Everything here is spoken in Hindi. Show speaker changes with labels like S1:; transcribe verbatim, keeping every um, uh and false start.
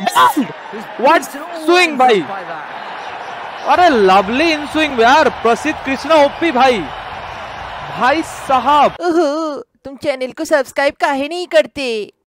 S1: व्हाट स्विंग भाई, अरे लवली इन स्विंग यार, प्रसिद्ध कृष्णा ओपी भाई, भाई साहब।
S2: ओहो, तुम चैनल को सब्सक्राइब काहे नहीं करते?